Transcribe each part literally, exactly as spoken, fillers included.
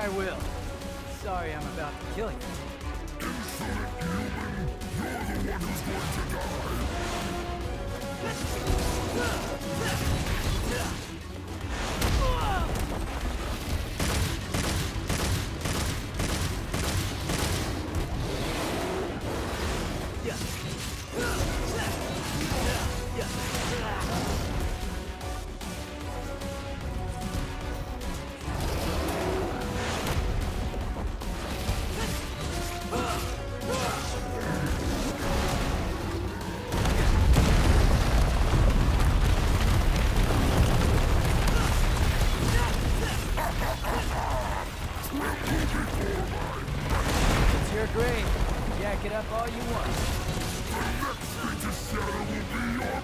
I will. Sorry I'm about to kill you. Insolent human! You're the one who's going to die! It's your grave. Jack it up all you want. The next thing to shatter will be your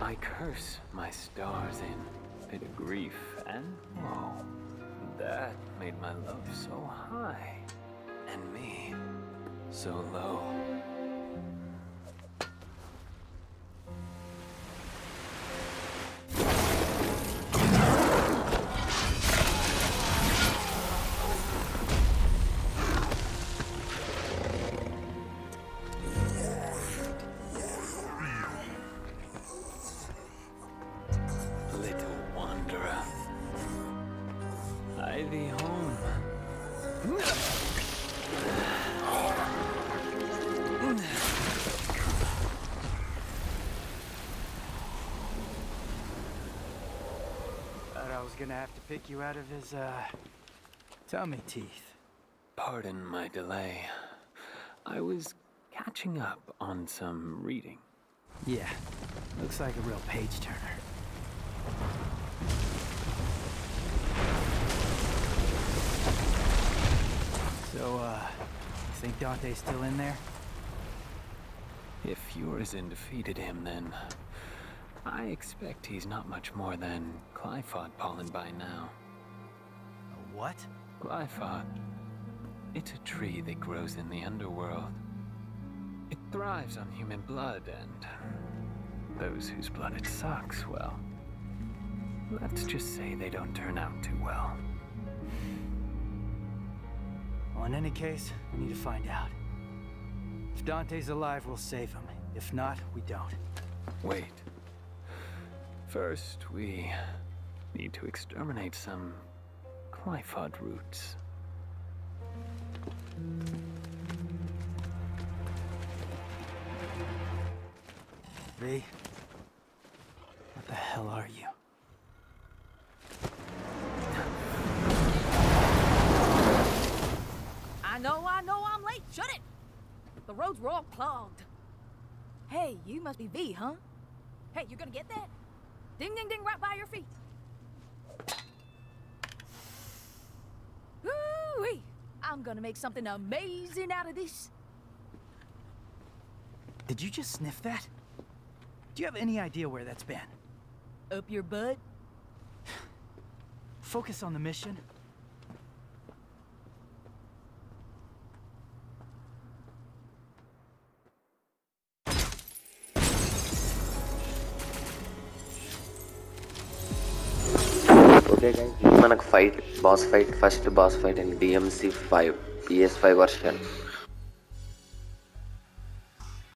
I curse my stars in bit of grief and woe. That made my love so high, and me so low. Ivy home. Thought I was gonna have to pick you out of his, uh, tummy teeth. Pardon my delay. I was catching up on some reading. Yeah, looks like a real page-turner. So, uh, you think Dante's still in there? If Urizen defeated him, then I expect he's not much more than Qliphoth pollen by now. A what? Qliphoth. It's a tree that grows in the underworld. It thrives on human blood, and those whose blood it sucks, well, let's just say they don't turn out too well. Well, in any case, we need to find out. If Dante's alive, we'll save him. If not, we don't. Wait. First, we need to exterminate some Qliphoth roots. V, what the hell are you? I know, I know I'm late. Shut it! The roads were all clogged. Hey, you must be V, huh? Hey, you gonna get that? Ding, ding, ding, right by your feet. Ooh-wee! I'm gonna make something amazing out of this. Did you just sniff that? Do you have any idea where that's been? Up your butt? Focus on the mission. Okay guys, this is a fight, boss fight, first boss fight in D M C five, P S five version.